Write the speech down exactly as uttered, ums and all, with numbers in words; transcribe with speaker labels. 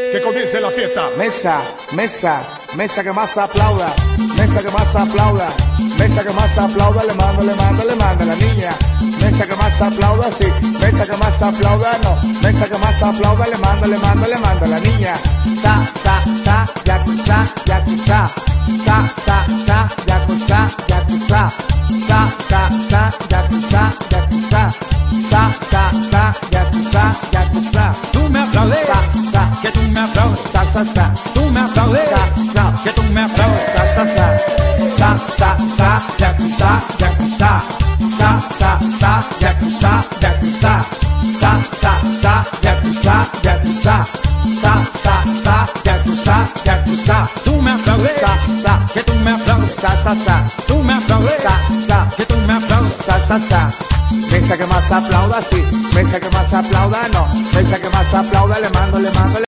Speaker 1: Que comience la fiesta.
Speaker 2: Mesa, mesa, mesa que más aplauda, mesa que más aplauda, mesa que más aplauda, le mando, le mando, le mando a la niña. Mesa que más aplauda, sí, mesa que más aplauda, no, mesa que más aplauda, le mando, le mando, le mando a la niña. Sa, sa, sa, yakuza, yakuza, sa, sa, sa, yakuza, yakuza, sa, sa, sa, yakuza, yakuza, sa, sa, sa, yakuza, yakuza.
Speaker 3: Tú me aplaudes,
Speaker 2: Sa, sa,
Speaker 3: que tú me aplaudes,
Speaker 2: sa, sa, sa,
Speaker 3: tú me aplaudes,
Speaker 2: sa, sa,
Speaker 3: que tú me aplaudes.
Speaker 2: sa, sa, sa, sa, sa, sa, yakuza, yakuza, sa, sa, sa, yakuza, yakuza, sa, sa, sa, yakuza, yakuza, sa, sa, sa, yakuza, yakuza.
Speaker 3: Tú me aplaudes,
Speaker 2: Sa, sa,
Speaker 3: que tú me aplaudes,
Speaker 2: sa, sa, sa,
Speaker 3: tú me aplaudes,
Speaker 2: sa, sa,
Speaker 3: que tú me aplaudes.
Speaker 2: sa, sa, sa. Mesa que más aplauda, sí, mesa que más aplauda, no, mesa que más aplauda, le mando, le mando, le